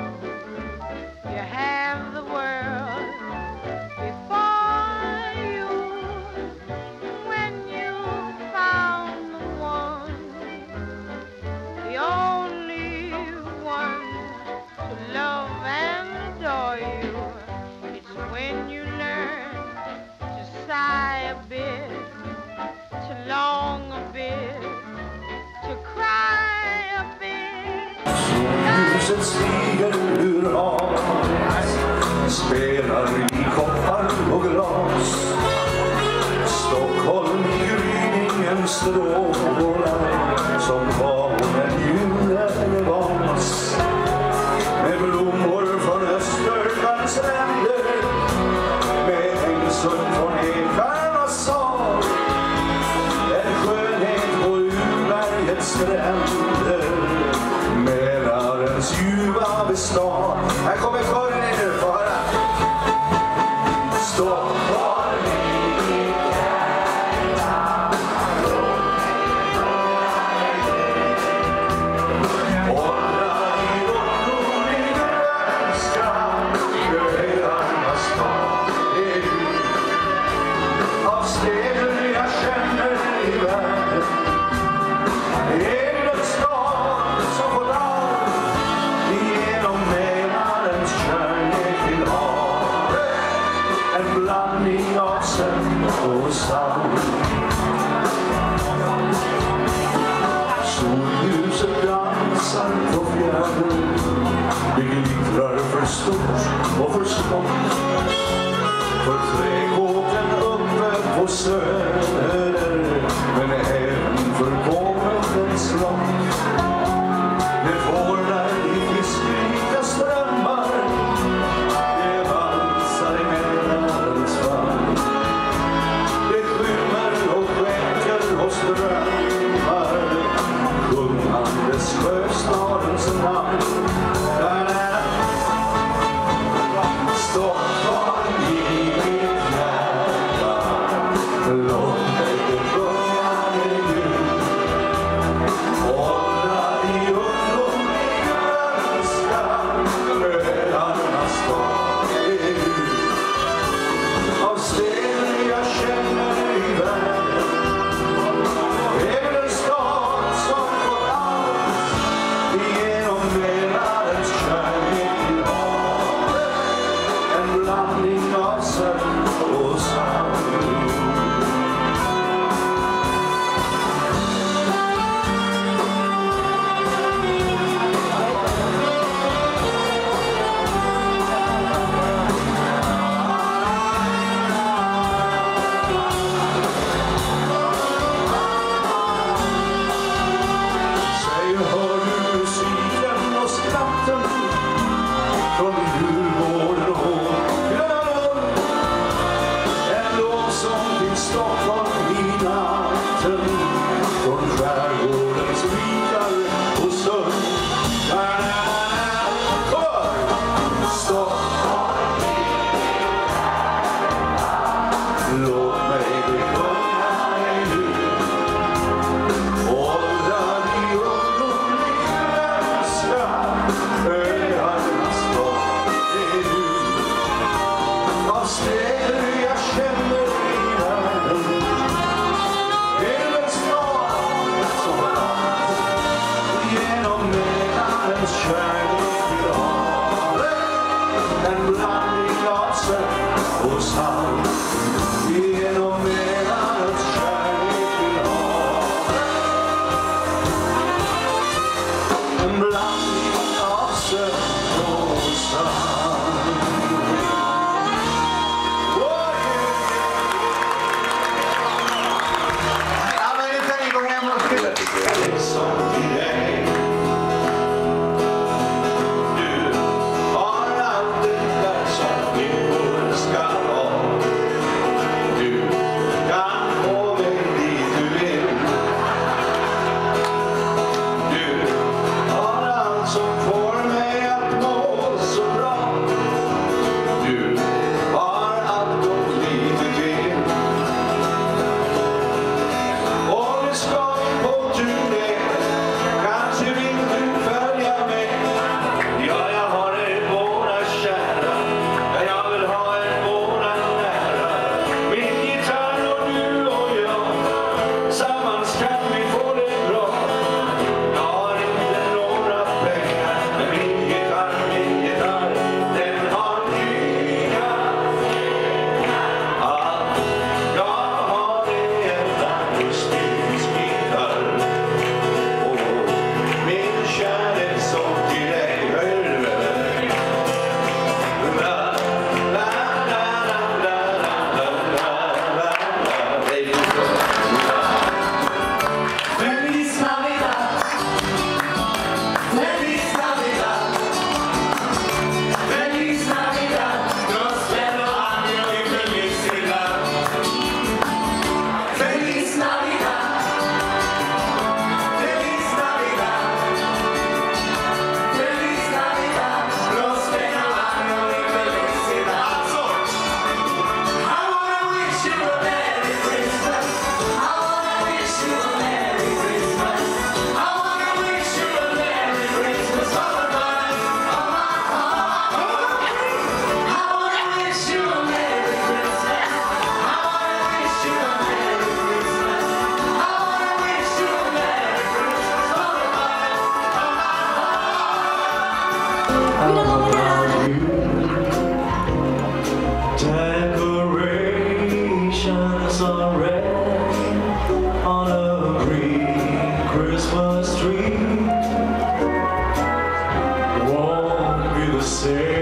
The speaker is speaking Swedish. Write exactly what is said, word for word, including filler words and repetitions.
You have the world before you when you found the one, the only one to love and adore you. It's when you learn to sigh a bit, to long a bit, to cry a bit. Ljuset stiger ur has, spelar i koppar och glas. Stockholm i gryningen strålar som var en julelegans. Med blommor från Östergans länder, med hängsund från ekarnas sal. En skönhet på urbergets stränder, Mälarens ljuva bestad. Här kommer kören nu, få höra. Stockholm i mitt hjärta, hålla i långom i grönska, öarnas stad är du. Av städer jag känner i världen, är den stad som får dra genom Mälarens kärlek till havet. En blandning av sömn och sand. Solljuset dansar på fjärden, det glittrar för stort och för smått. För trädgården uppe på söder, men även för gårdens slott. Det vårdar i fiskrika strömmar, det valsar i Mälarens fall. Det skymmer och skänker och strömmar, sjungandes sjöstadens namn. Stockholm i mitt hjärta. about you. Decorations are red on a green Christmas tree. Won't be the same